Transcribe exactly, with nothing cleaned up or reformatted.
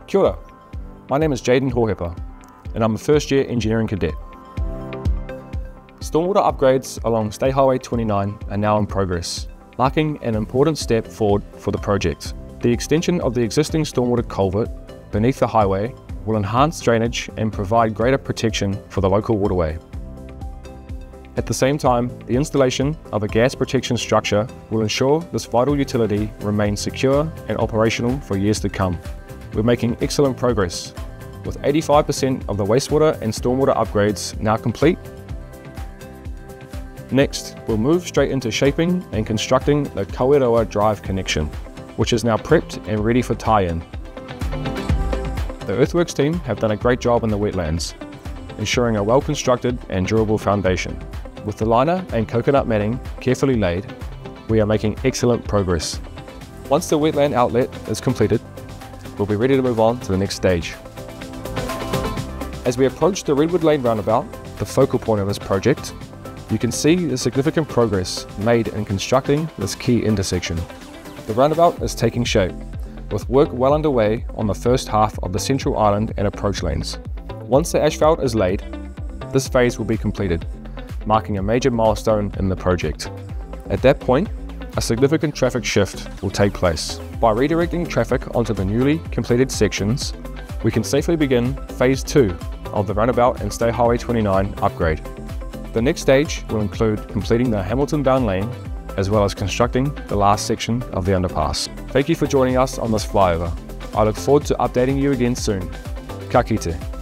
Kia ora, my name is Jaden Hohepa and I'm a first year engineering cadet. Stormwater upgrades along State Highway twenty-nine are now in progress, marking an important step forward for the project. The extension of the existing stormwater culvert beneath the highway will enhance drainage and provide greater protection for the local waterway. At the same time, the installation of a gas protection structure will ensure this vital utility remains secure and operational for years to come. We're making excellent progress, with eighty-five percent of the wastewater and stormwater upgrades now complete. Next, we'll move straight into shaping and constructing the Kaweroa Drive connection, which is now prepped and ready for tie-in. The earthworks team have done a great job in the wetlands, ensuring a well-constructed and durable foundation. With the liner and coconut matting carefully laid, we are making excellent progress. Once the wetland outlet is completed, we'll be ready to move on to the next stage. As we approach the Redwood Lane roundabout, the focal point of this project, you can see the significant progress made in constructing this key intersection. The roundabout is taking shape, with work well underway on the first half of the central island and approach lanes. Once the asphalt is laid, this phase will be completed, marking a major milestone in the project. At that point, a significant traffic shift will take place. By redirecting traffic onto the newly completed sections, we can safely begin phase two of the roundabout and State Highway twenty-nine upgrade. The next stage will include completing the Hamilton-bound lane, as well as constructing the last section of the underpass. Thank you for joining us on this flyover. I look forward to updating you again soon. Ka kite.